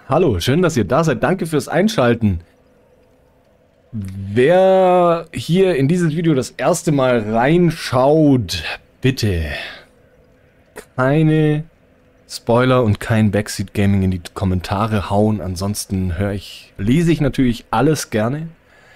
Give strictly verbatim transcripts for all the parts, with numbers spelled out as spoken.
Hallo, schön, dass ihr da seid. Danke fürs Einschalten. Wer hier in dieses Video das erste Mal reinschaut, bitte keine Spoiler und kein Backseat Gaming in die Kommentare hauen. Ansonsten höre ich, lese ich natürlich alles gerne.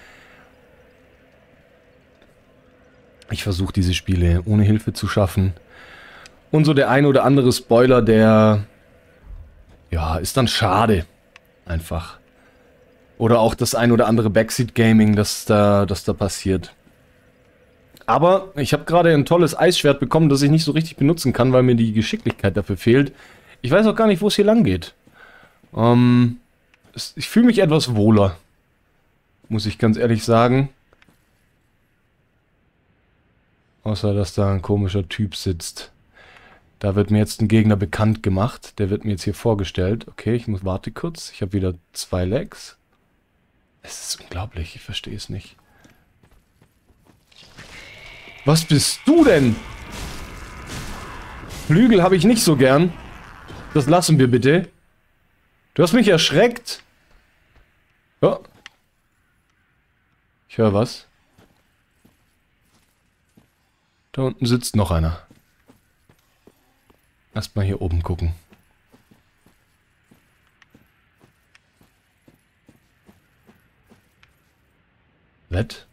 Ich versuche diese Spiele ohne Hilfe zu schaffen. Und so der ein oder andere Spoiler, der ja, ist dann schade. Einfach. Oder auch das ein oder andere Backseat Gaming, das da, das da passiert. Aber ich habe gerade ein tolles Eisschwert bekommen, das ich nicht so richtig benutzen kann, weil mir die Geschicklichkeit dafür fehlt. Ich weiß auch gar nicht, wo es hier lang geht. Ähm, es, ich fühle mich etwas wohler. Muss ich ganz ehrlich sagen. Außer, dass da ein komischer Typ sitzt. Da wird mir jetzt ein Gegner bekannt gemacht. Der wird mir jetzt hier vorgestellt. Okay, ich muss, warte kurz. Ich habe wieder zwei Legs. Es ist unglaublich, ich verstehe es nicht. Was bist du denn? Flügel habe ich nicht so gern. Das lassen wir bitte. Du hast mich erschreckt. Ja. Ich höre was. Da unten sitzt noch einer. Erstmal hier oben gucken. Wett?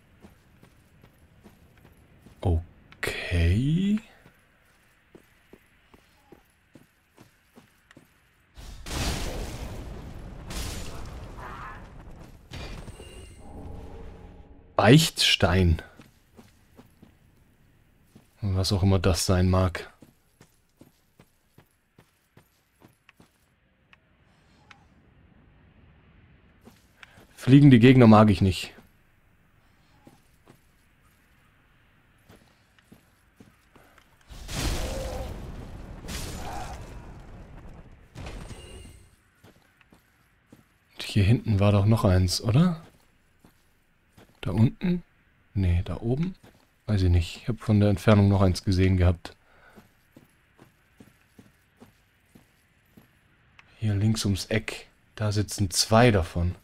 Okay. Beichtstein. Was auch immer das sein mag. Fliegende Gegner mag ich nicht. Hier hinten war doch noch eins, oder? Da unten? Nee, da oben? Weiß ich nicht. Ich habe von der Entfernung noch eins gesehen gehabt. Hier links ums Eck. Da sitzen zwei davon.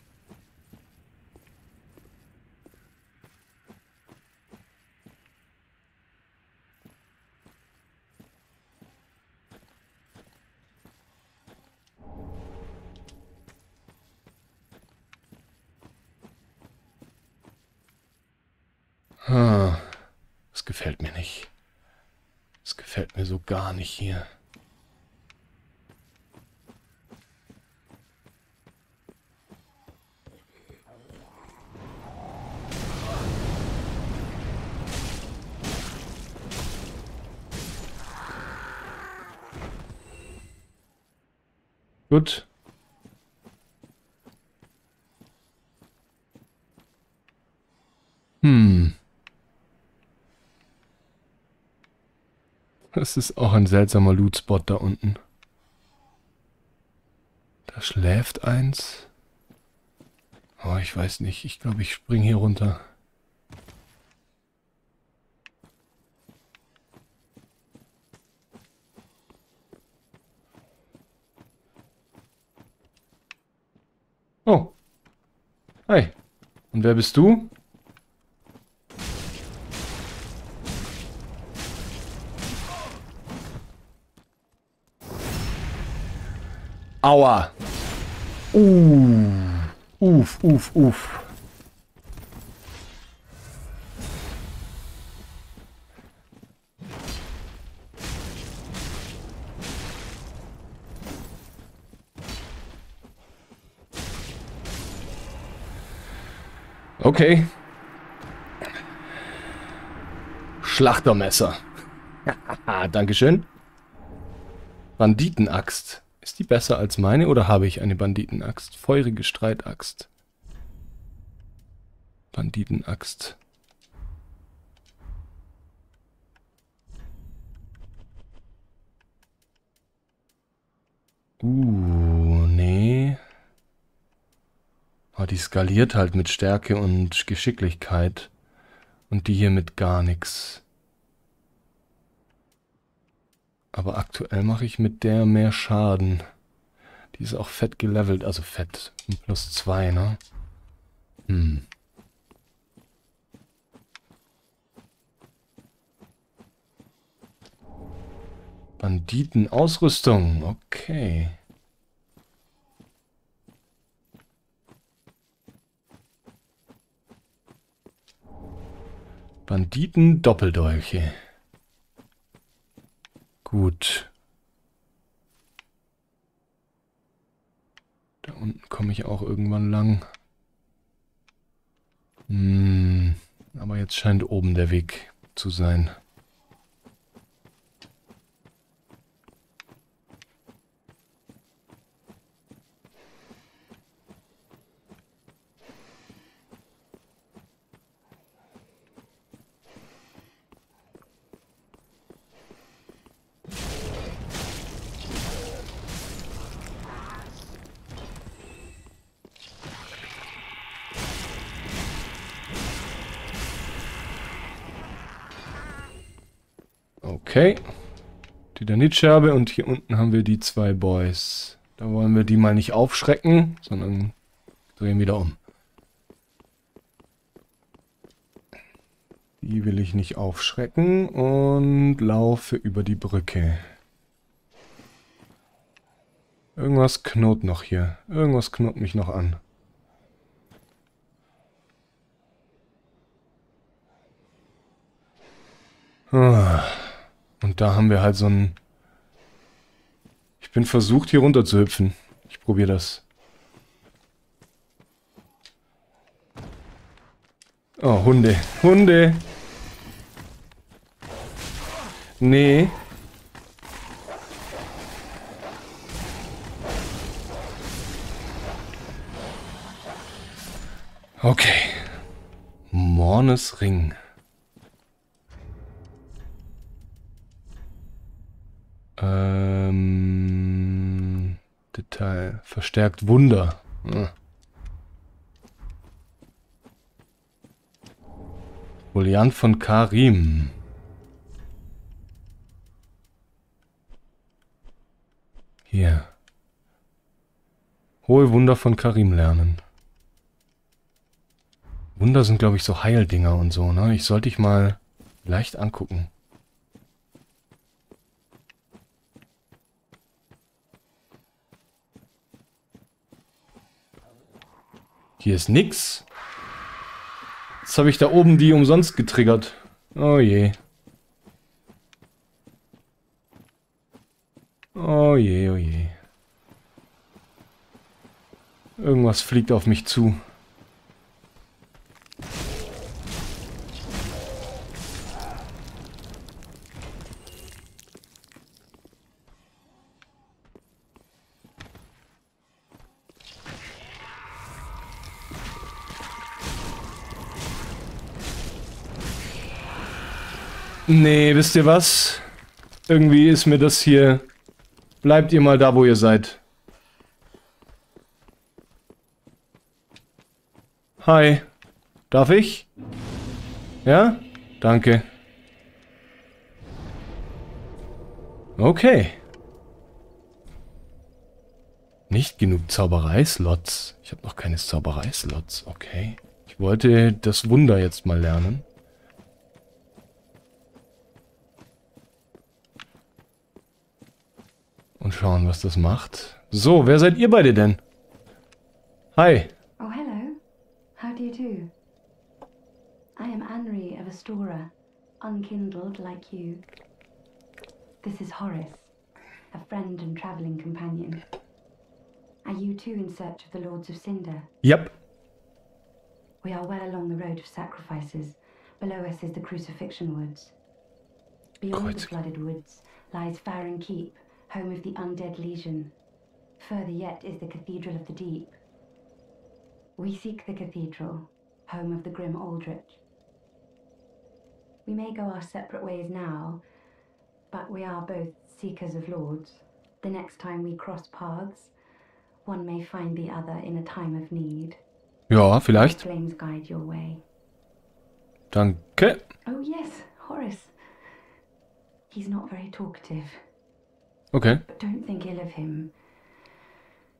Ah, das gefällt mir nicht. Das gefällt mir so gar nicht hier. Gut. Hm. Das ist auch ein seltsamer Loot-Spot da unten. Da schläft eins. Oh, ich weiß nicht. Ich glaube, ich spring hier runter. Oh. Hi. Und wer bist du? Aua. Uh. Uff, uff, uff. Okay. Schlachtermesser. Dankeschön. Banditenaxt. Ist die besser als meine oder habe ich eine Banditenaxt? Feurige Streitaxt. Banditenaxt. Uh, nee. Oh, die skaliert halt mit Stärke und Geschicklichkeit. Und die hier mit gar nichts. Aber aktuell mache ich mit der mehr Schaden. Die ist auch fett gelevelt, also fett. Plus zwei, ne? Hm. Banditenausrüstung, okay. Banditen-Doppeldolche. Gut. Da unten komme ich auch irgendwann lang. Hm, aber jetzt scheint oben der Weg zu sein. Okay. Die Danitscherbe und hier unten haben wir die zwei Boys. Da wollen wir die mal nicht aufschrecken, sondern drehen wieder um. Die will ich nicht aufschrecken und laufe über die Brücke. Irgendwas knurrt noch hier. Irgendwas knurrt mich noch an. Ah. Und da haben wir halt so ein... Ich bin versucht, hier runter zu hüpfen. Ich probiere das. Oh, Hunde. Hunde! Nee. Okay. Mornes Ring. Ähm, Detail. Verstärkt Wunder. Ah. Foliant von Karim. Hier. Hohe Wunder von Karim lernen. Wunder sind, glaube ich, so Heildinger und so, ne? Ich sollte ich mal leicht angucken. Hier ist nix. Jetzt habe ich da oben die umsonst getriggert. Oh je. Oh je, oh je. Irgendwas fliegt auf mich zu. Nee, wisst ihr was? Irgendwie ist mir das hier... Bleibt ihr mal da, wo ihr seid. Hi. Darf ich? Ja? Danke. Okay. Nicht genug Zauberei-Slots. Ich habe noch keine Zauberei-Slots. Okay. Ich wollte das Wunder jetzt mal lernen. Und schauen, was das macht. So, wer seid ihr beide denn? Hi. Oh, hello. How do you do? I am Anri of Astora, unkindled like you. This is Horace, a friend and traveling companion. Are you too in search of the Lords of Cinder? Yep. We are well along the road of sacrifices. Below us is the Crucifixion Woods. Beyond Kreuz. the flooded woods lies Farron Keep, home of the Undead Legion. Further yet is the Cathedral of the Deep. We seek the Cathedral, home of the Grim Aldrich. We may go our separate ways now, but we are both seekers of lords. The next time we cross paths, one may find the other in a time of need. Ja, vielleicht. Flames guide your way. Danke. Oh yes, Horace. He's not very talkative. Okay. But don't think ill of him.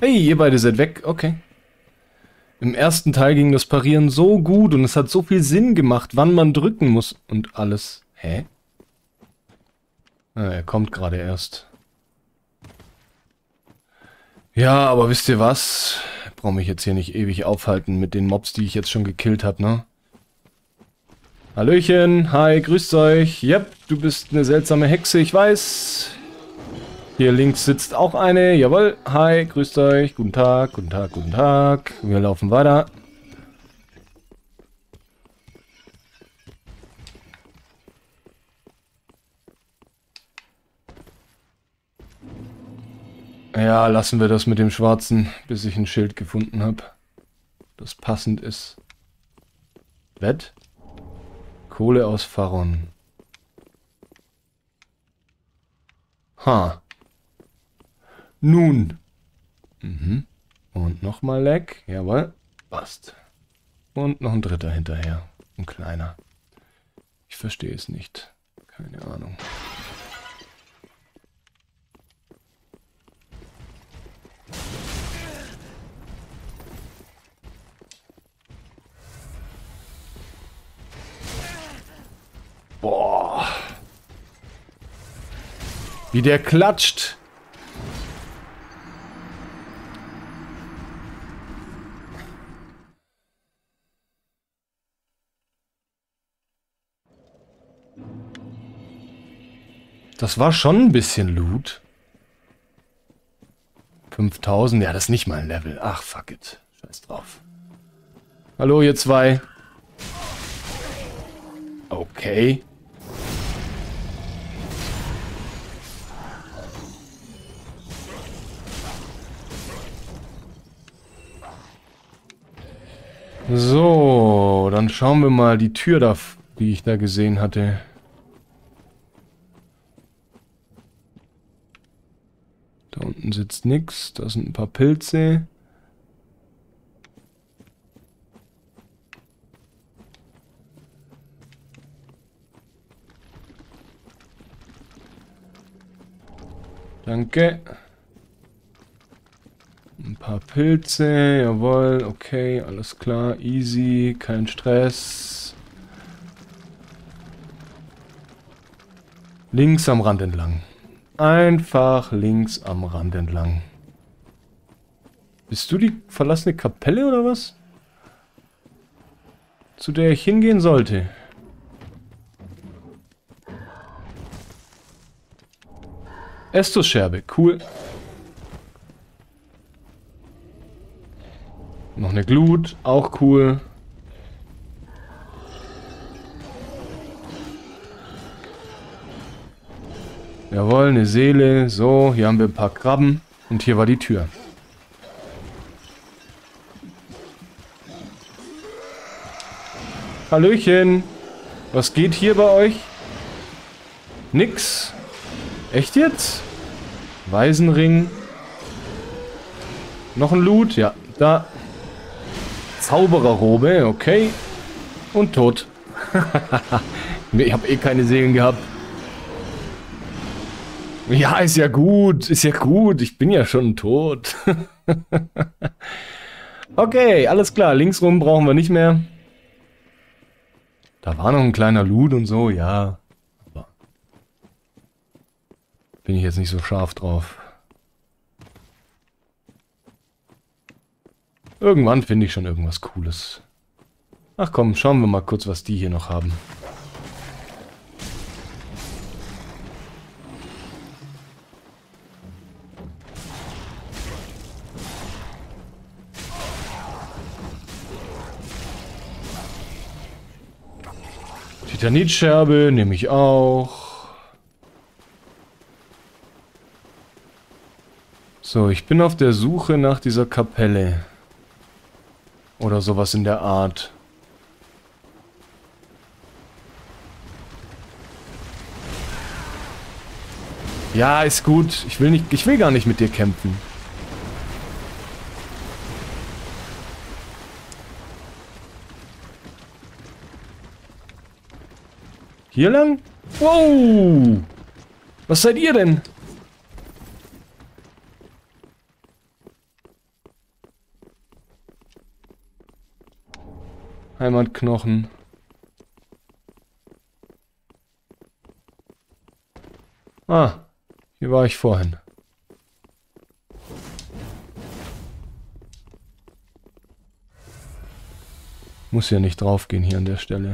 Hey, ihr beide seid weg. Okay. Im ersten Teil ging das Parieren so gut und es hat so viel Sinn gemacht, wann man drücken muss und alles. Hä? Ah, er kommt gerade erst. Ja, aber wisst ihr was? Ich brauche mich jetzt hier nicht ewig aufhalten mit den Mobs, die ich jetzt schon gekillt habe, ne? Hallöchen, hi, grüßt euch. Yep, du bist eine seltsame Hexe, ich weiß. Hier links sitzt auch eine, jawohl. Hi, grüßt euch, guten Tag, guten Tag, guten Tag. Wir laufen weiter. Ja, lassen wir das mit dem Schwarzen, bis ich ein Schild gefunden habe, das passend ist. Bett? Kohle aus Faron. Ha. Nun. Mhm. Und nochmal Leck. Jawohl. Passt. Und noch ein dritter hinterher. Ein kleiner. Ich verstehe es nicht. Keine Ahnung. Boah. Wie der klatscht. Das war schon ein bisschen Loot. fünftausend, ja, das ist nicht mal ein Level. Ach, fuck it. Scheiß drauf. Hallo, ihr zwei. Okay. So, dann schauen wir mal die Tür da, die ich da gesehen hatte. Da unten sitzt nix, da sind ein paar Pilze. Danke. Ein paar Pilze, jawohl, okay, alles klar, easy, kein Stress. Links am Rand entlang. Einfach links am Rand entlang. Bist du die verlassene Kapelle oder was? Zu der ich hingehen sollte. Estus-Scherbe, cool. Noch eine Glut, auch cool. Jawohl, eine Seele. So, hier haben wir ein paar Krabben. Und hier war die Tür. Hallöchen. Was geht hier bei euch? Nix. Echt jetzt? Waisenring. Noch ein Loot? Ja, da. Zaubererrobe, okay. Und tot. Ich habe eh keine Seelen gehabt. Ja, ist ja gut. Ist ja gut. Ich bin ja schon tot. Okay, alles klar. Links rum brauchen wir nicht mehr. Da war noch ein kleiner Loot und so, ja. Aber bin ich jetzt nicht so scharf drauf. Irgendwann finde ich schon irgendwas Cooles. Ach komm, schauen wir mal kurz, was die hier noch haben. Titanitscherbe nehme ich auch. So, ich bin auf der Suche nach dieser Kapelle. Oder sowas in der Art. Ja, ist gut. Ich will nicht, ich will gar nicht mit dir kämpfen. Hier lang? Wow! Was seid ihr denn? Heimatknochen. Ah, hier war ich vorhin. Muss ja nicht draufgehen hier an der Stelle.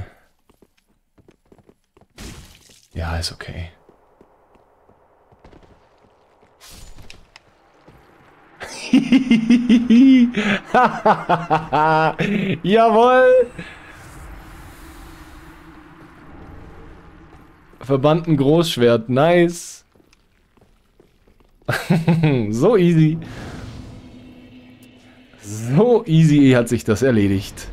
Ja, ist okay. Jawohl! Verbannten Großschwert, nice! So easy. So easy hat sich das erledigt.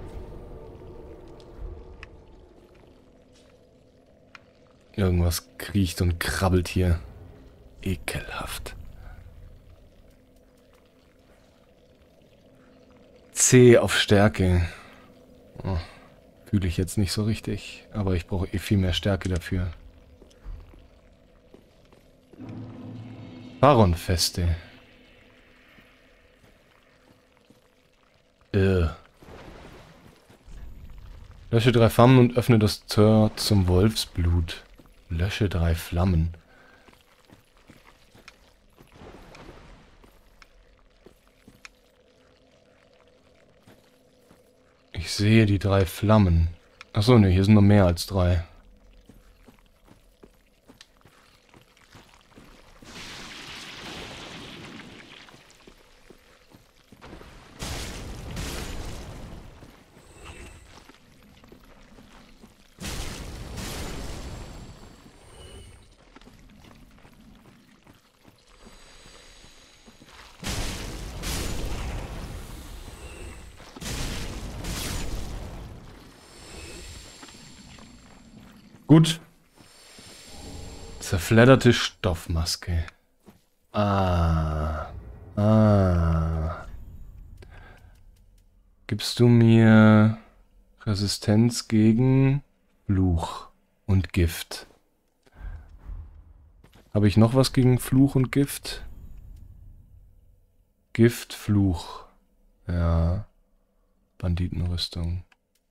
Irgendwas kriecht und krabbelt hier. Ekelhaft. C auf Stärke. Oh, fühle ich jetzt nicht so richtig. Aber ich brauche eh viel mehr Stärke dafür. Baronfeste. Äh. Lösche drei Flammen und öffne das Tor zum Wolfsblut. Lösche drei Flammen. Ich sehe die drei Flammen. Achso, ne, hier sind noch mehr als drei. Gut. Zerfledderte Stoffmaske. Ah. Ah. Gibst du mir Resistenz gegen Fluch und Gift? Habe ich noch was gegen Fluch und Gift? Gift, Fluch. Ja. Banditenrüstung.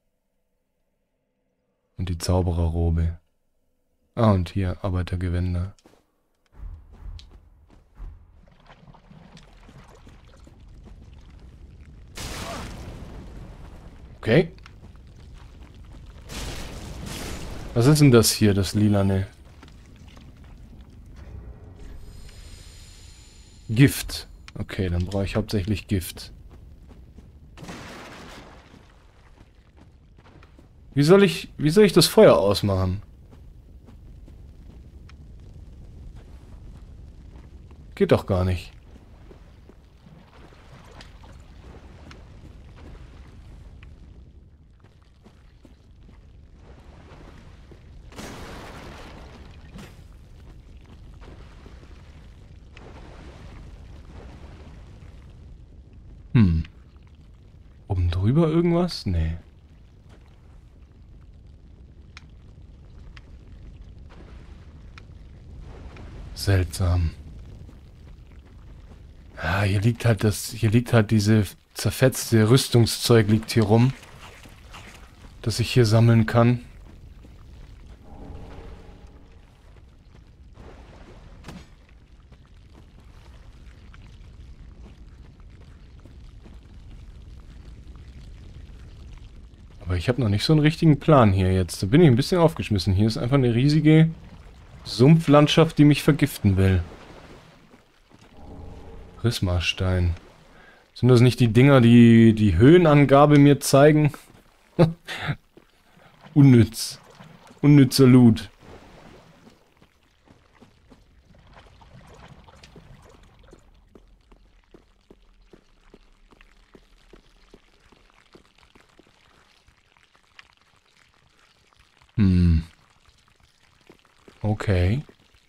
Und die Zaubererrobe. Ah, und hier Arbeitergewänder. Okay. Was ist denn das hier, das Lilane? Gift. Okay, dann brauche ich hauptsächlich Gift. Wie soll ich, wie soll ich das Feuer ausmachen? Geht doch gar nicht. Hm. Oben drüber irgendwas? Nee. Seltsam. Ja, hier liegt halt das, hier liegt halt diese zerfetzte Rüstungszeug liegt hier rum, das ich hier sammeln kann. Aber ich habe noch nicht so einen richtigen Plan hier jetzt. Da bin ich ein bisschen aufgeschmissen. Hier ist einfach eine riesige Sumpflandschaft, die mich vergiften will. Prismastein. Sind das nicht die Dinger, die die Höhenangabe mir zeigen? Unnütz. Unnützer Loot. Hm. Okay.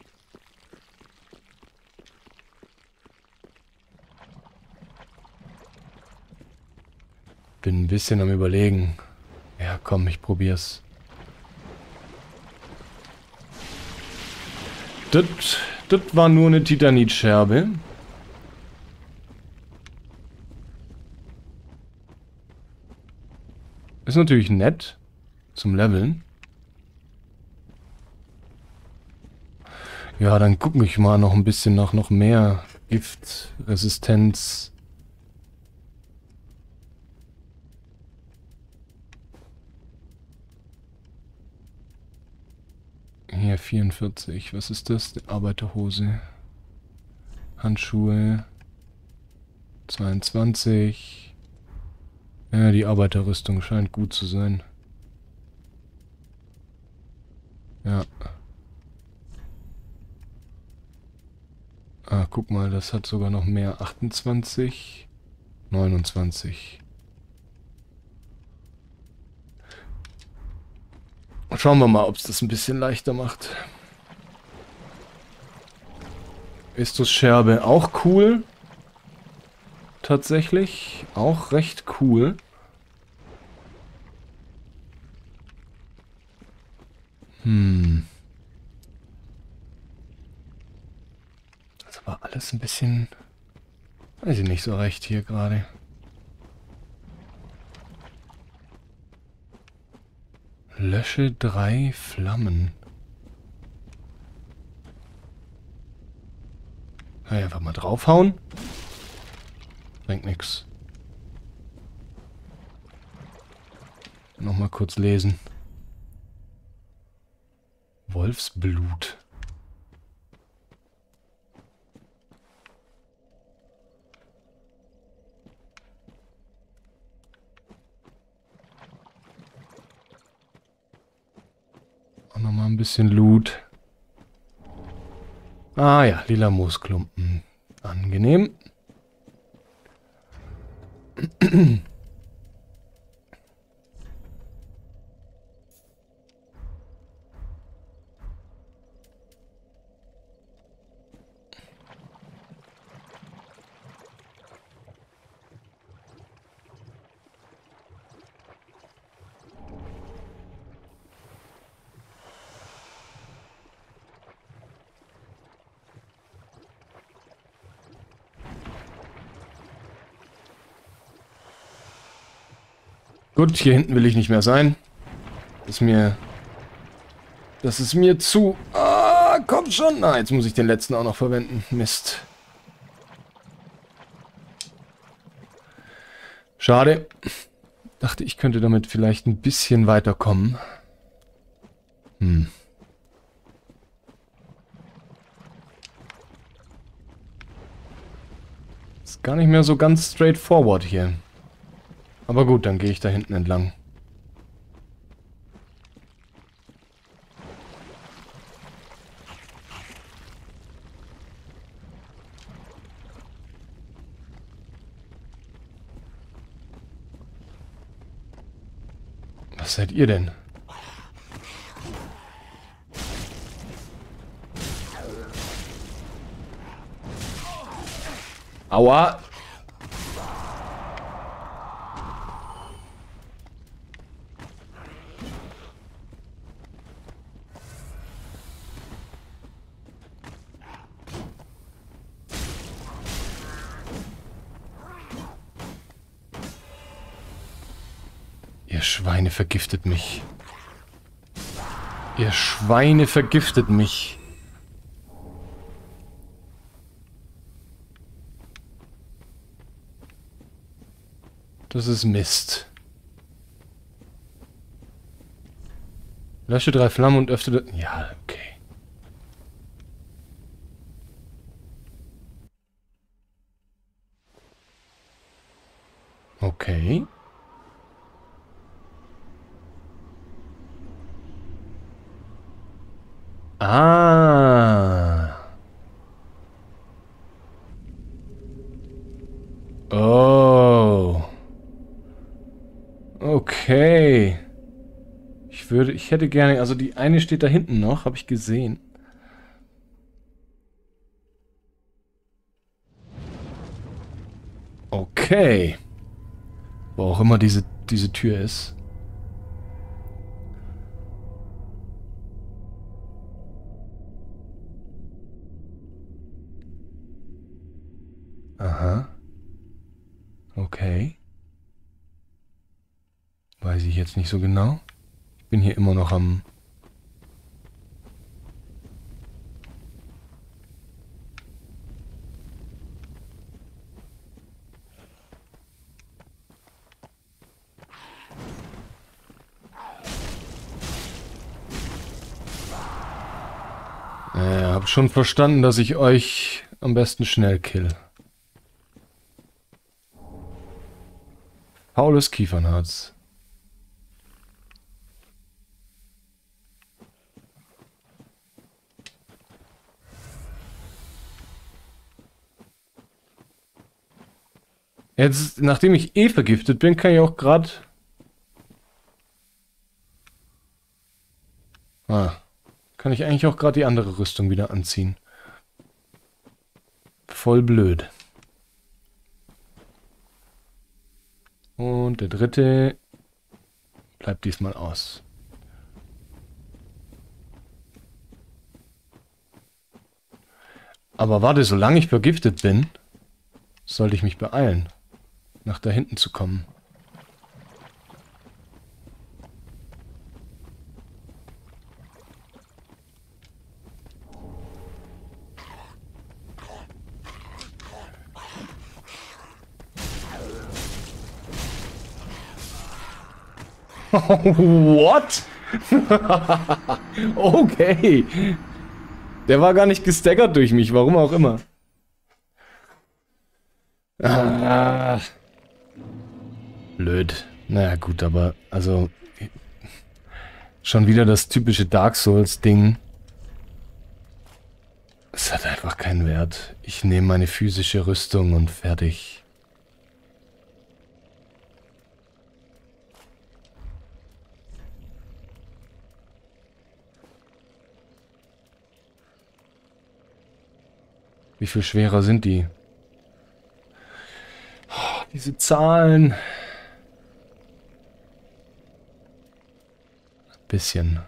Bin ein bisschen am Überlegen. Ja, komm, ich probier's. Das, das war nur eine Titanitscherbe. Ist natürlich nett zum Leveln. Ja, dann gucke ich mal noch ein bisschen nach noch mehr Giftresistenz. Hier vierundvierzig. Was ist das? Die Arbeiterhose. Handschuhe. zweiundzwanzig. Ja, die Arbeiterrüstung scheint gut zu sein. Ja. Ah, guck mal, das hat sogar noch mehr. achtundzwanzig. neunundzwanzig. Schauen wir mal, ob es das ein bisschen leichter macht. Istus Scherbe auch cool. Tatsächlich. Auch recht cool. Hm. Das war alles ein bisschen... Weiß ich nicht so recht hier gerade. Lösche drei Flammen. Ja, einfach mal draufhauen. Bringt nix. Nochmal kurz lesen. Wolfsblut. Auch nochmal ein bisschen Loot. Ah ja, lila Moosklumpen. Angenehm. Gut, hier hinten will ich nicht mehr sein. Das ist mir... Das ist mir zu... Ah, komm schon. Ah, jetzt muss ich den letzten auch noch verwenden. Mist. Schade. Dachte, ich könnte damit vielleicht ein bisschen weiterkommen. Hm. Ist gar nicht mehr so ganz straightforward hier. Aber gut, dann gehe ich da hinten entlang. Was seid ihr denn? Aua! Ihr Schweine vergiftet mich. Ihr Schweine vergiftet mich. Das ist Mist. Lösche drei Flammen und öffne... Ja, okay. Okay. Ah. Oh. Okay. Ich würde, ich hätte gerne, also die eine steht da hinten noch, habe ich gesehen. Okay. Wo auch immer diese, diese Tür ist. Aha. Okay. Weiß ich jetzt nicht so genau. Ich bin hier immer noch am... Äh, hab schon verstanden, dass ich euch am besten schnell kill. Faules Kiefernharz. Jetzt, nachdem ich eh vergiftet bin, kann ich auch gerade... Ah, kann ich eigentlich auch gerade die andere Rüstung wieder anziehen. Voll blöd. Und der dritte bleibt diesmal aus. Aber warte, solange ich vergiftet bin, sollte ich mich beeilen, nach da hinten zu kommen. What? Okay. Der war gar nicht gestaggert durch mich, warum auch immer. Ah. Blöd. Naja gut, aber also schon wieder das typische Dark Souls Ding. Es hat einfach keinen Wert. Ich nehme meine physische Rüstung und fertig. Wie viel schwerer sind die? Oh, diese Zahlen. Ein bisschen.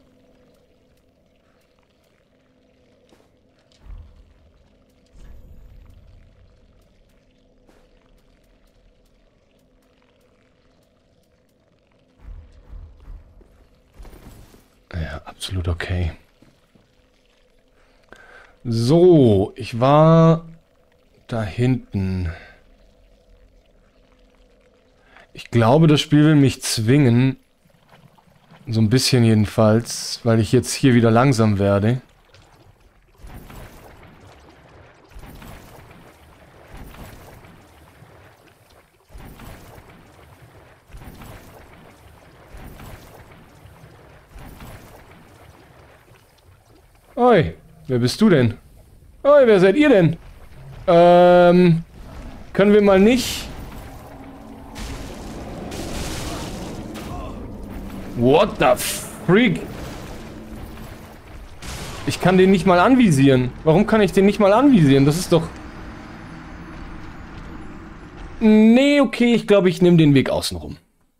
Ja, absolut okay. So, ich war da hinten. Ich glaube, das Spiel will mich zwingen, so ein bisschen jedenfalls, weil ich jetzt hier wieder langsam werde. Oi, wer bist du denn? Oi, wer seid ihr denn? Ähm, können wir mal nicht... What the freak? Ich kann den nicht mal anvisieren. Warum kann ich den nicht mal anvisieren? Das ist doch... Nee, okay, ich glaube, ich nehme den Weg außenrum.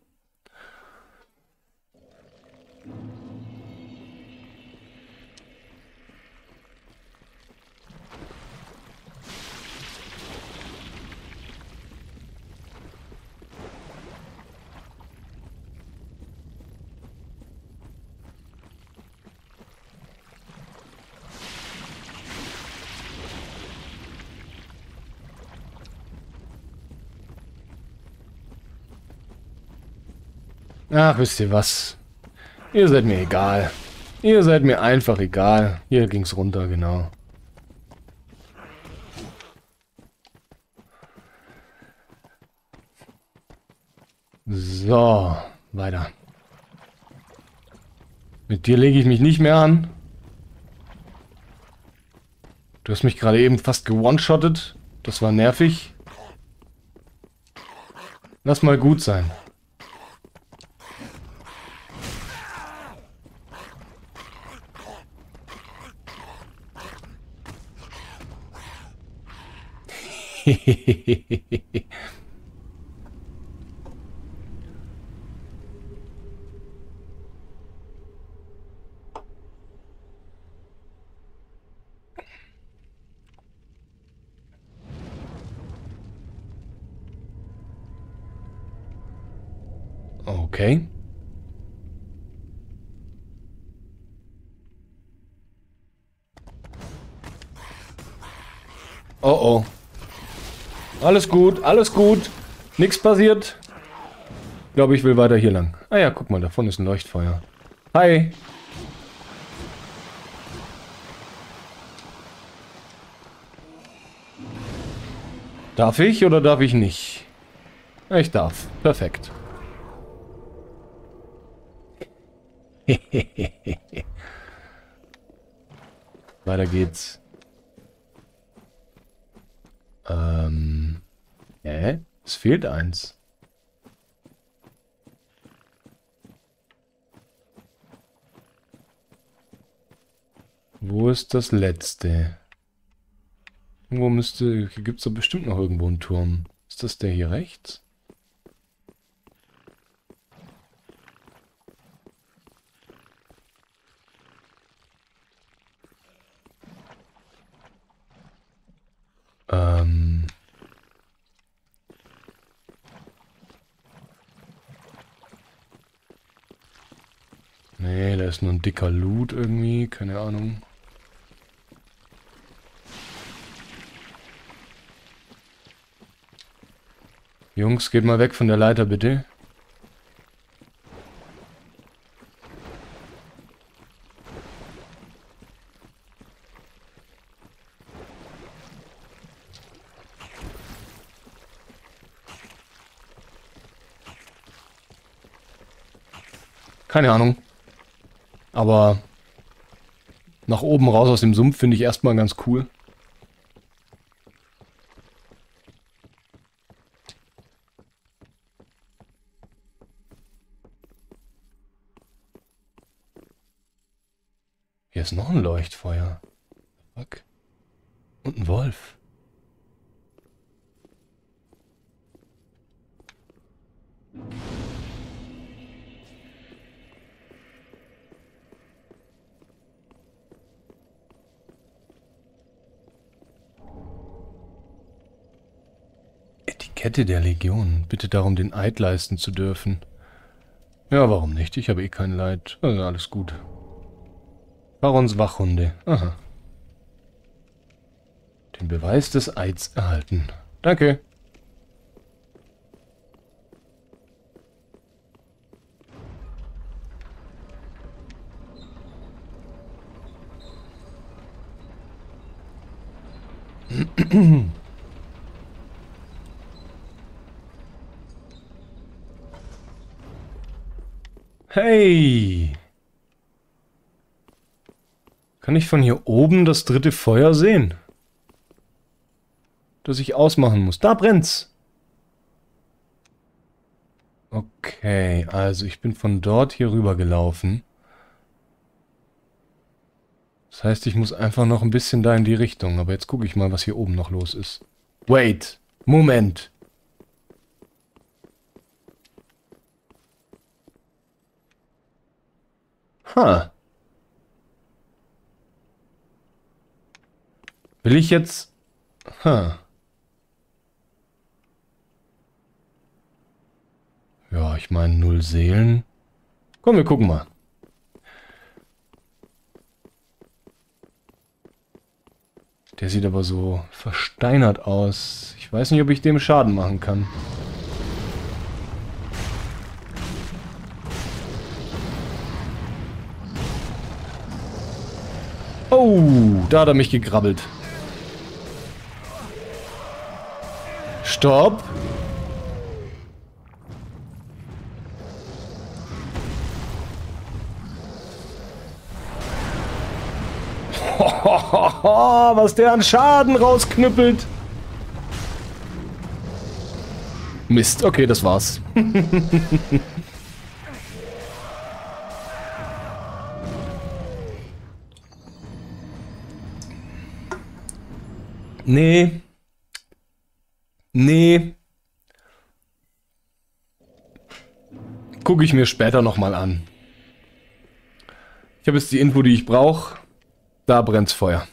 Ach, wisst ihr was? Ihr seid mir egal. Ihr seid mir einfach egal. Hier ging's runter, genau. So, weiter. Mit dir lege ich mich nicht mehr an. Du hast mich gerade eben fast gewone-shottet. Das war nervig. Lass mal gut sein. Okay. Oh oh. Alles gut, alles gut. Nichts passiert. Ich glaube, ich will weiter hier lang. Ah ja, guck mal, davon ist ein Leuchtfeuer. Hi. Darf ich oder darf ich nicht? Ich darf. Perfekt. Weiter geht's. Ähm. Hä? Es fehlt eins. Wo ist das letzte? Irgendwo müsste... Hier gibt es doch bestimmt noch irgendwo einen Turm. Ist das der hier rechts? Ähm... Nee, da ist nur ein dicker Loot irgendwie. Keine Ahnung. Jungs, geht mal weg von der Leiter, bitte. Keine Ahnung. Aber nach oben raus aus dem Sumpf finde ich erstmal ganz cool. Hier ist noch ein Leuchtfeuer. Fuck. Und ein Wolf. Etikette der Legion. Bitte darum, den Eid leisten zu dürfen. Ja, warum nicht? Ich habe eh kein Leid. Also alles gut. Barons Wachhunde. Aha. Den Beweis des Eids erhalten. Danke. Hey! Kann ich von hier oben das dritte Feuer sehen? Das ich ausmachen muss. Da brennt's! Okay, also ich bin von dort hier rüber gelaufen. Das heißt, ich muss einfach noch ein bisschen da in die Richtung. Aber jetzt gucke ich mal, was hier oben noch los ist. Wait! Moment! Ha! Will ich jetzt... Ha. Ja, ich meine null Seelen. Komm, wir gucken mal. Der sieht aber so versteinert aus. Ich weiß nicht, ob ich dem Schaden machen kann. Oh, da hat er mich gekrabbelt. Stopp. Was der an Schaden rausknüppelt. Mist, okay, das war's. Nee. Nee. Gucke ich mir später nochmal an. Ich habe jetzt die Info, die ich brauche. Da brennt's Feuer.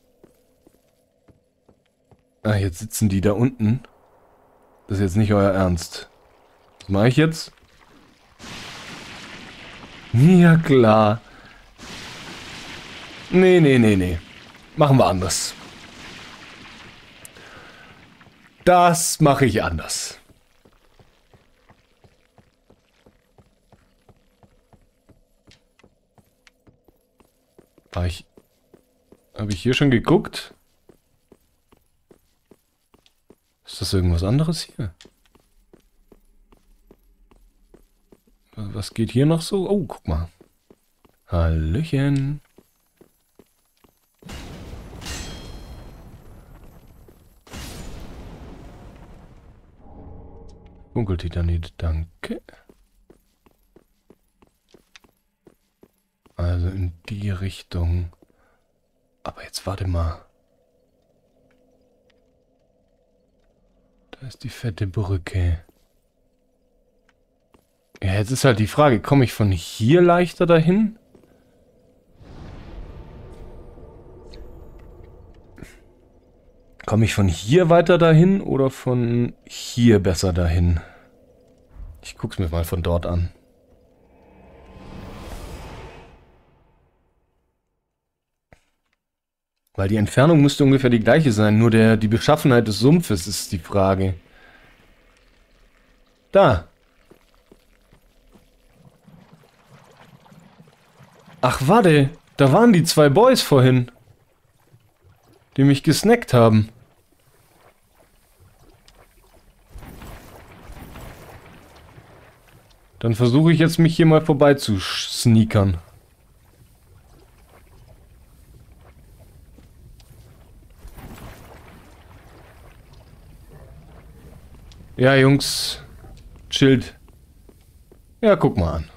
Ah, jetzt sitzen die da unten. Das ist jetzt nicht euer Ernst. Was mache ich jetzt? Ja, klar. Nee, nee, nee, nee. Machen wir anders. Das mache ich anders. War ich... Habe ich hier schon geguckt? Ist das irgendwas anderes hier? Was geht hier noch so? Oh, guck mal. Hallöchen. Dunkeltitanit, danke. Also in die Richtung. Aber jetzt warte mal. Da ist die fette Brücke. Ja, jetzt ist halt die Frage, komme ich von hier leichter dahin? Komme ich von hier weiter dahin oder von hier besser dahin? Ich guck's mir mal von dort an. Weil die Entfernung müsste ungefähr die gleiche sein, nur der, die Beschaffenheit des Sumpfes ist die Frage. Da. Ach, warte. Da waren die zwei Boys vorhin. Die mich gesnackt haben. Dann versuche ich jetzt, mich hier mal vorbei zu sneakern. Ja, Jungs. Chillt. Ja, guck mal an.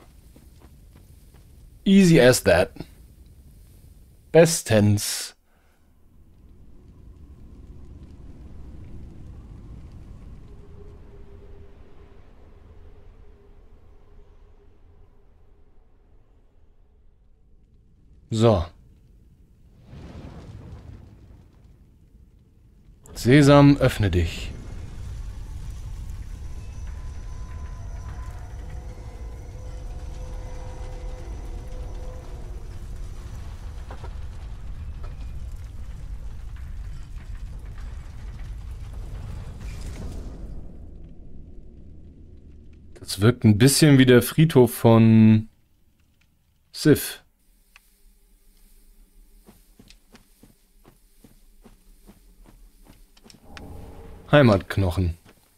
Easy as that. Bestens. So. Sesam, öffne dich. Das wirkt ein bisschen wie der Friedhof von Sif. Heimatknochen.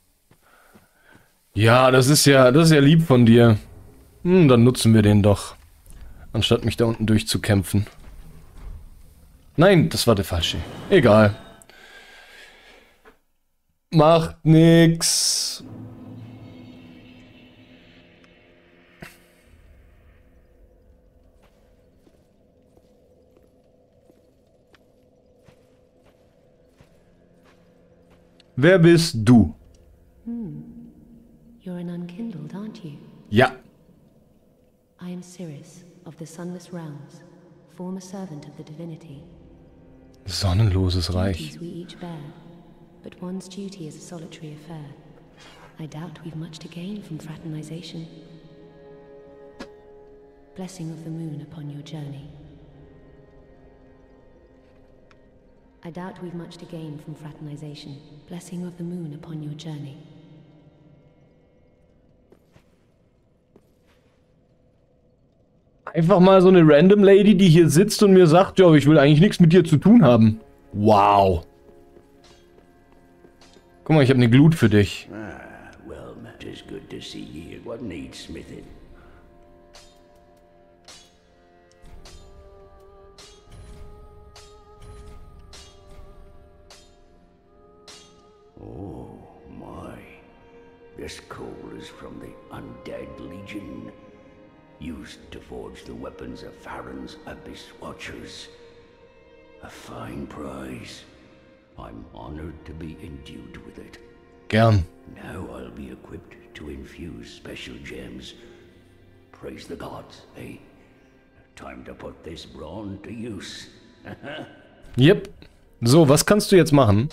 Ja, das ist ja, das ist ja lieb von dir. Hm, dann nutzen wir den doch. Anstatt mich da unten durchzukämpfen. Nein, das war der falsche. Egal. Macht nix. Wer bist du? Hmm. You're an unkindled, aren't you? Ja. I am Sirius of the Sunless Realms, former servant of the divinity. Sonnenloses Reich. Duties we each bear, but one's duty is a solitary affair. I doubt we've much to gain from fraternization. Blessing of the moon upon your journey. I doubt we've much to gain from fraternization. Blessing of the moon upon your journey. Einfach mal so eine random Lady, die hier sitzt und mir sagt, ja, ich will eigentlich nichts mit dir zu tun haben. Wow. Guck mal, ich habe eine Glut für dich. Ah, well, it is good to see ye. What needs smithing? Oh, my. This coal is from the Undead Legion. Used to forge the weapons of Farron's Abyss Watchers. A fine prize. I'm honored to be endued with it. Gern. Now I'll be equipped to infuse special gems. Praise the gods, eh? Time to put this brawn to use. Yep. So, was kannst du jetzt machen?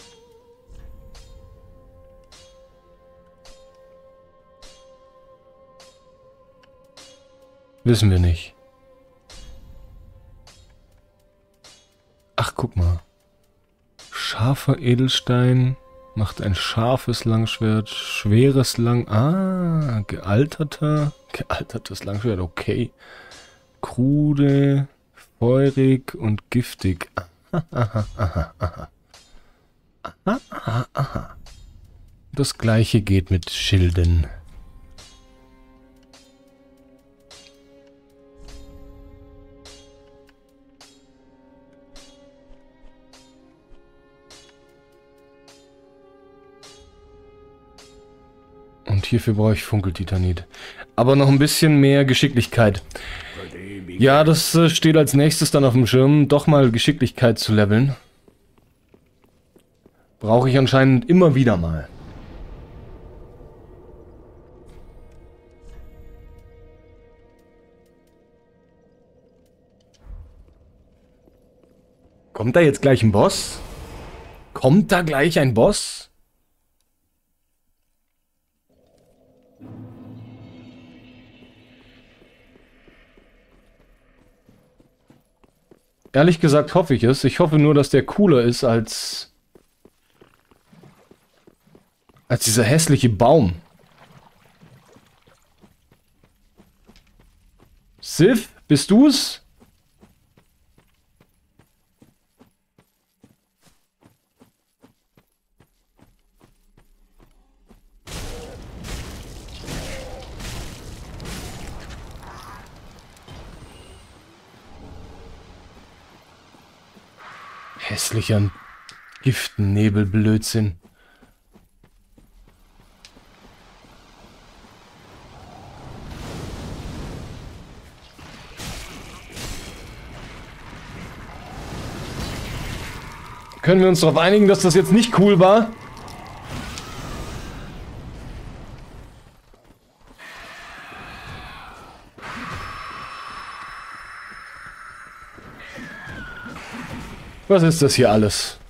Wissen wir nicht. Ach, guck mal. Scharfer Edelstein macht ein scharfes Langschwert, schweres Lang... Ah, gealterter... Gealtertes Langschwert, okay. Krude, feurig und giftig. Aha, aha, aha, aha. Aha, aha, aha. Das gleiche geht mit Schilden. Und hierfür brauche ich Funkeltitanit. Aber noch ein bisschen mehr Geschicklichkeit. Ja, das äh, steht als nächstes dann auf dem Schirm, doch mal Geschicklichkeit zu leveln. Brauche ich anscheinend immer wieder mal. Kommt da jetzt gleich ein Boss? Kommt da gleich ein Boss? Ehrlich gesagt hoffe ich es. Ich hoffe nur, dass der cooler ist als... als dieser hässliche Baum. Sif, bist du's? Hässlicher Giftennebelblödsinn. Können wir uns darauf einigen, dass das jetzt nicht cool war? Was ist das hier alles?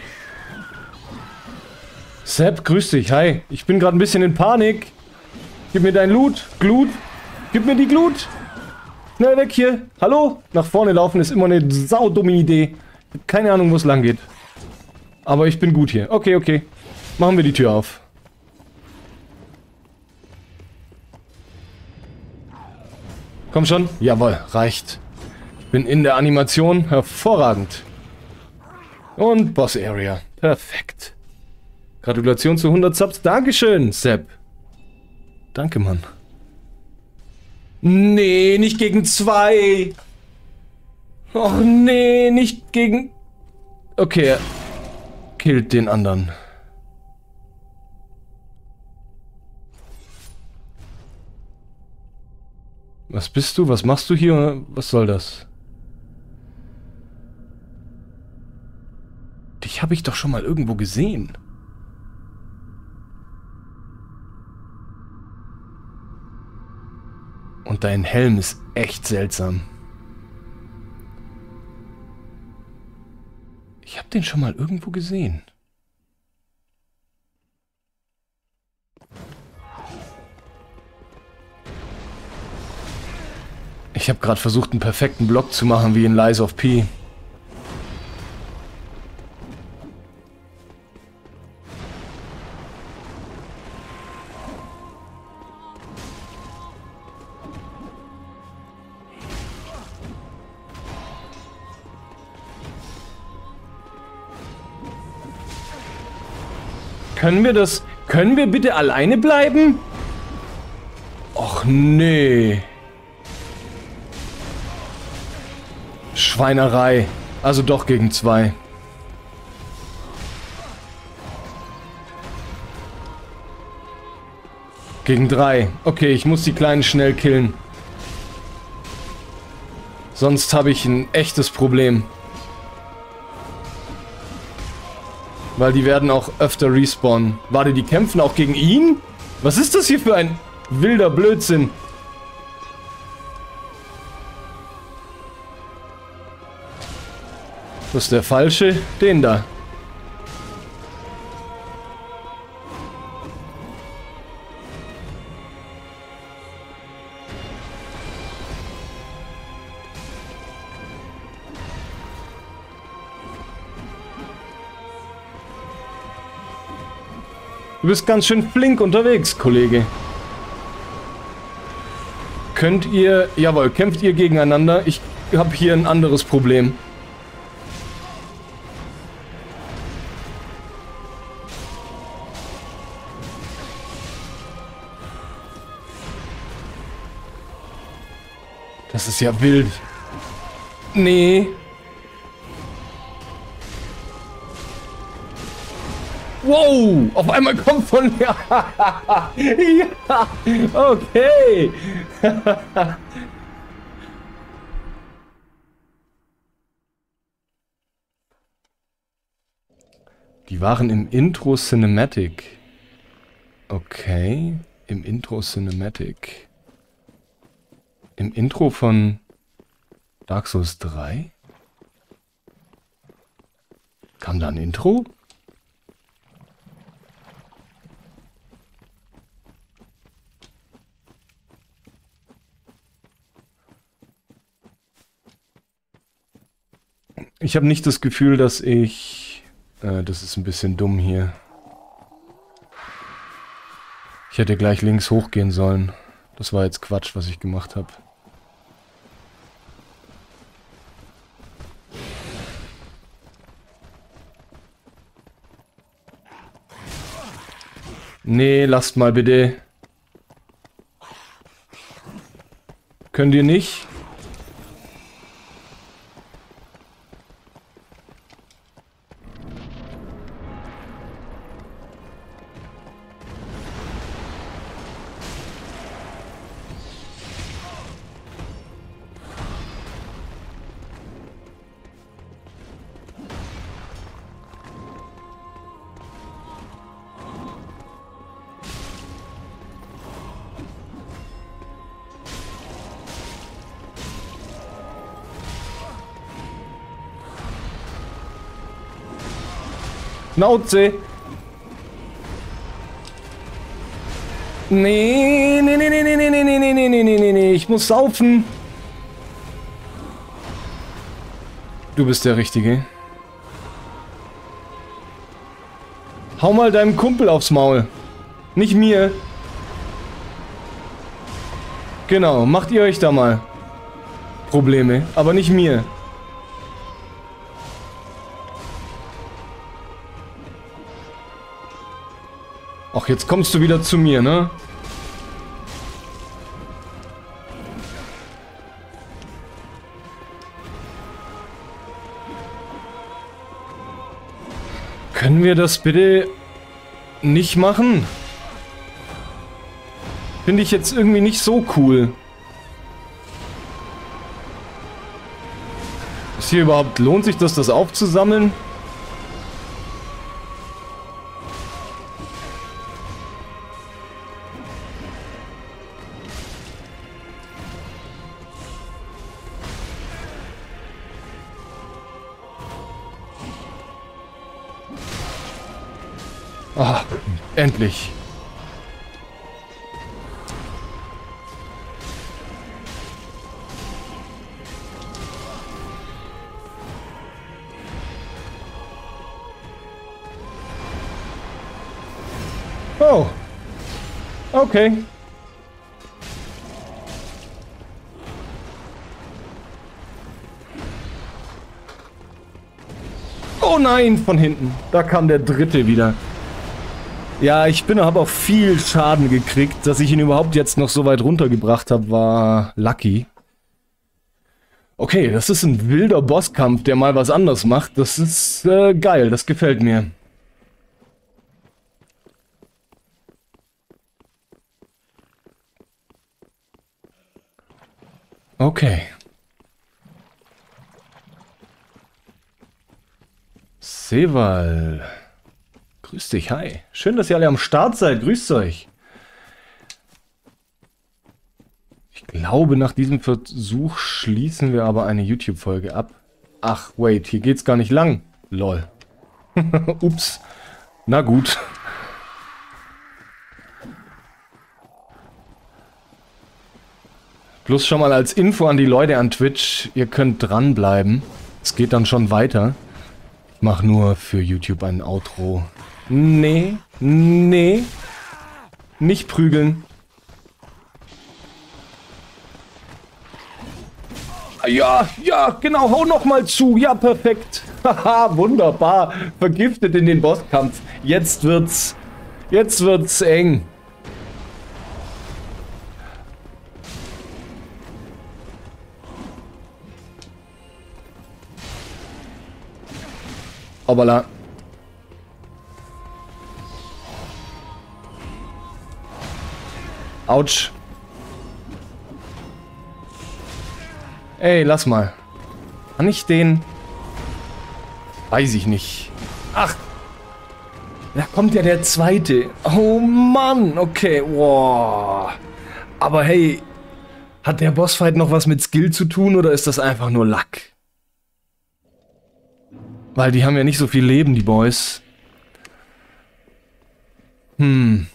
Sepp, grüß dich. Hi. Ich bin gerade ein bisschen in Panik. Gib mir dein Loot. Glut. Gib mir die Glut. Schnell weg hier. Hallo? Nach vorne laufen ist immer eine saudumme Idee. Ich habe keine Ahnung, wo es lang geht. Aber ich bin gut hier. Okay, okay. Machen wir die Tür auf. Komm schon. Jawohl, reicht. Ich bin in der Animation. Hervorragend. Und Boss Area. Perfekt. Gratulation zu hundert Subs. Dankeschön, Sepp. Danke, Mann. Nee, nicht gegen zwei. Och nee, nicht gegen... Okay, er killt den anderen. Was bist du? Was machst du hier? Was soll das? Dich habe ich doch schon mal irgendwo gesehen. Und dein Helm ist echt seltsam. Ich habe den schon mal irgendwo gesehen. Ich habe gerade versucht, einen perfekten Block zu machen wie in Lies of P. Können wir das... Können wir bitte alleine bleiben? Och nee. Schweinerei. Also doch gegen zwei. Gegen drei. Okay, ich muss die Kleinen schnell killen. Sonst habe ich ein echtes Problem. Weil die werden auch öfter respawnen. Warte, die kämpfen auch gegen ihn? Was ist das hier für ein wilder Blödsinn? Das ist der falsche. Den da. Du bist ganz schön flink unterwegs, Kollege. Könnt ihr... Jawohl, kämpft ihr gegeneinander? Ich habe hier ein anderes Problem. Das ist ja wild. Nee. Wow, auf einmal kommt von... Ja, okay. Die waren im Intro Cinematic. Okay, im Intro Cinematic. Im Intro von Dark Souls drei? Kam da ein Intro? Ich habe nicht das Gefühl, dass ich... Äh, das ist ein bisschen dumm hier. Ich hätte gleich links hochgehen sollen. Das war jetzt Quatsch, was ich gemacht habe. Nee, lasst mal bitte. Könnt ihr nicht? Schnauze! Nee, nee, nee, nee, nee, nee, nee, nee, nee, nee, nee, nee, nee, ich muss saufen. Du bist der Richtige. Hau mal deinem Kumpel aufs Maul. Nicht mir. Genau, macht ihr euch da mal Probleme, aber nicht mir. Ach, jetzt kommst du wieder zu mir, ne? Können wir das bitte nicht machen? Finde ich jetzt irgendwie nicht so cool. Ist hier überhaupt, lohnt sich das, das aufzusammeln? Ah, endlich. Oh. Okay. Oh nein, von hinten. Da kam der dritte wieder. Ja, ich bin, habe auch viel Schaden gekriegt. Dass ich ihn überhaupt jetzt noch so weit runtergebracht habe, war lucky. Okay, das ist ein wilder Bosskampf, der mal was anderes macht. Das ist äh, geil, das gefällt mir. Okay. Seval. Grüß dich, hi. Schön, dass ihr alle am Start seid. Grüßt euch. Ich glaube, nach diesem Versuch schließen wir aber eine YouTube-Folge ab. Ach, wait, hier geht's gar nicht lang. Lol. Ups. Na gut. Bloß schon mal als Info an die Leute an Twitch, ihr könnt dranbleiben. Es geht dann schon weiter. Ich mache nur für YouTube ein Outro. Nee, nee. Nicht prügeln. Ja, ja, genau, hau noch mal zu. Ja, perfekt. Haha, wunderbar. Vergiftet in den Bosskampf. Jetzt wird's... Jetzt wird's eng. Hoppala. Autsch. Ey, lass mal. Kann ich den... Weiß ich nicht. Ach. Da kommt ja der zweite. Oh Mann. Okay. Wow. Aber hey. Hat der Bossfight noch was mit Skill zu tun oder ist das einfach nur Lack? Weil die haben ja nicht so viel Leben, die Boys. Hm.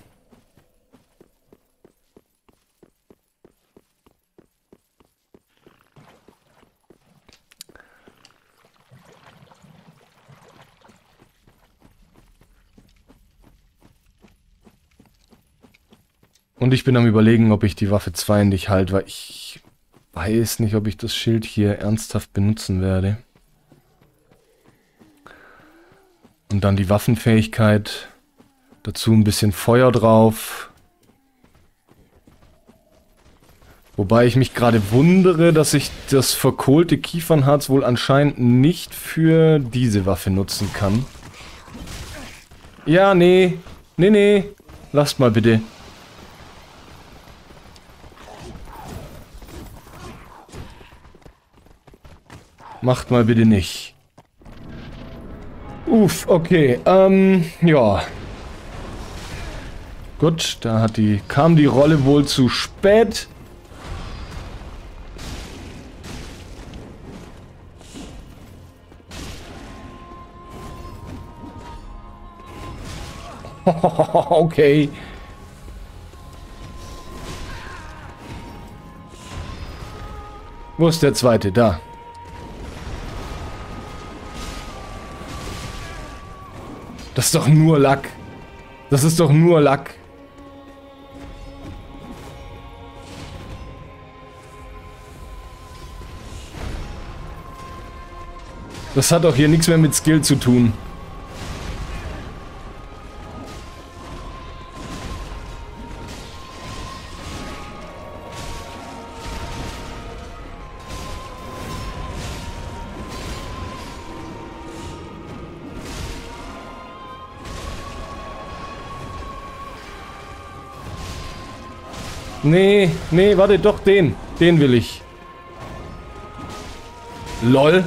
Und ich bin am Überlegen, ob ich die Waffe zwei nicht halte, weil ich weiß nicht, ob ich das Schild hier ernsthaft benutzen werde. Und dann die Waffenfähigkeit. Dazu ein bisschen Feuer drauf. Wobei ich mich gerade wundere, dass ich das verkohlte Kiefernharz wohl anscheinend nicht für diese Waffe nutzen kann. Ja, nee. Nee, nee. Lasst mal bitte. Macht mal bitte nicht. Uff, okay. Ähm, ja. Gut, da hat die, kam die Rolle wohl zu spät. Okay. Wo ist der zweite? Da. Das ist doch nur Lack. Das ist doch nur Lack. Das hat doch hier nichts mehr mit Skill zu tun. Nee, nee, warte, doch den. Den will ich. LOL.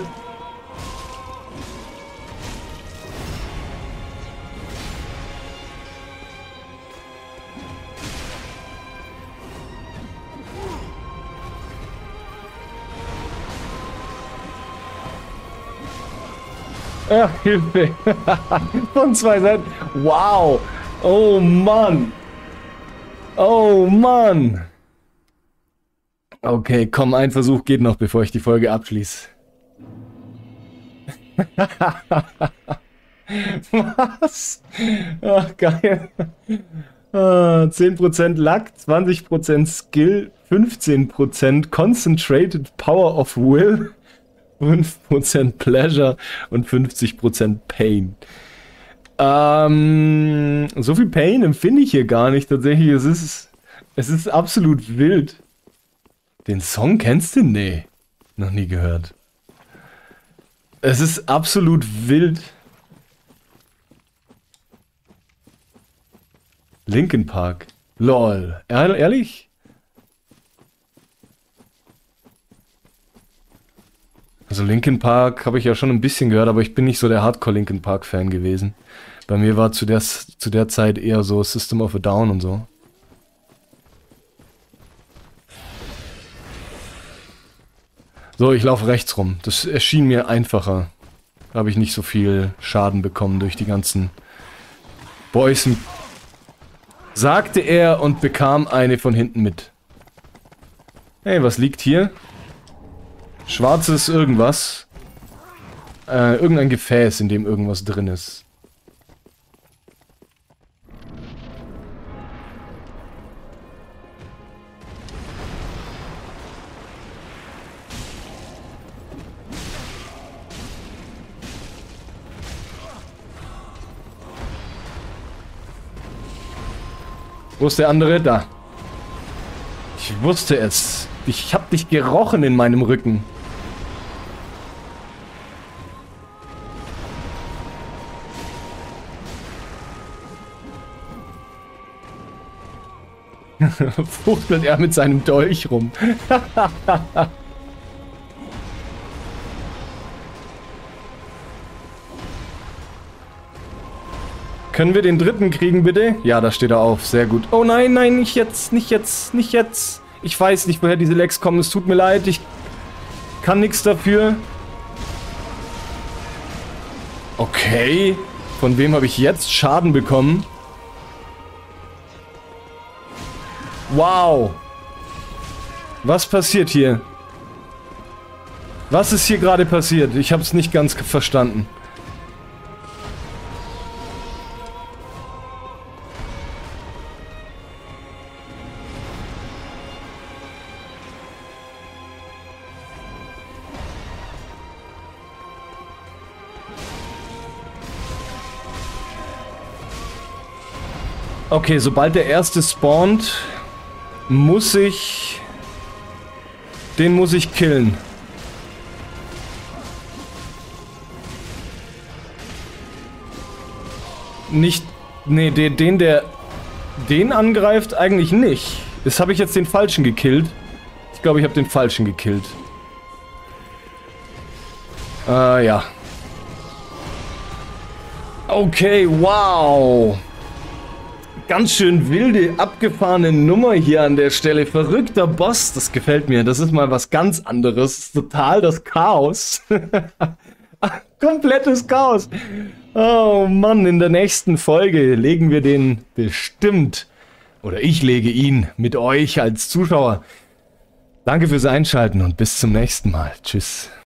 Ach, Hilfe. Von zwei Seiten. Wow. Oh Mann. Oh Mann! Okay, komm, ein Versuch geht noch, bevor ich die Folge abschließe. Was? Ach, geil. Ah, zehn Prozent Luck, zwanzig Prozent Skill, fünfzehn Prozent Concentrated Power of Will, fünf Prozent Pleasure und fünfzig Prozent Pain. Ähm, so viel Pain empfinde ich hier gar nicht. Tatsächlich, es ist, es ist absolut wild. Den Song kennst du? Nee. Noch nie gehört. Es ist absolut wild. Linkin Park. Lol. Ehr- ehrlich? Also Linkin Park habe ich ja schon ein bisschen gehört, aber ich bin nicht so der Hardcore Linkin Park Fan gewesen. Bei mir war zu der, zu der Zeit eher so System of a Down und so. So, ich laufe rechts rum. Das erschien mir einfacher. Da habe ich nicht so viel Schaden bekommen durch die ganzen Boysen. Sagte er und bekam eine von hinten mit. Hey, was liegt hier? Schwarzes irgendwas. Äh, irgendein Gefäß, in dem irgendwas drin ist. Wo ist der andere? Da. Ich wusste es. Ich hab dich gerochen in meinem Rücken. Fuchtelt er mit seinem Dolch rum. Können wir den dritten kriegen, bitte? Ja, da steht er auf. Sehr gut. Oh nein, nein, nicht jetzt, nicht jetzt, nicht jetzt. Ich weiß nicht, woher diese Lecks kommen. Es tut mir leid, ich kann nichts dafür. Okay. Von wem habe ich jetzt Schaden bekommen? Wow. Was passiert hier? Was ist hier gerade passiert? Ich habe es nicht ganz verstanden. Okay, sobald der erste spawnt, muss ich... Den muss ich killen. Nicht... Nee, den, den der... Den angreift eigentlich nicht. Das habe ich jetzt den falschen gekillt. Ich glaube, ich habe den falschen gekillt. Äh, ja. Okay, wow. Ganz schön wilde, abgefahrene Nummer hier an der Stelle. Verrückter Boss, das gefällt mir. Das ist mal was ganz anderes. Total das Chaos. Komplettes Chaos. Oh Mann, in der nächsten Folge legen wir den bestimmt, oder ich lege ihn mit euch als Zuschauer. Danke fürs Einschalten und bis zum nächsten Mal. Tschüss.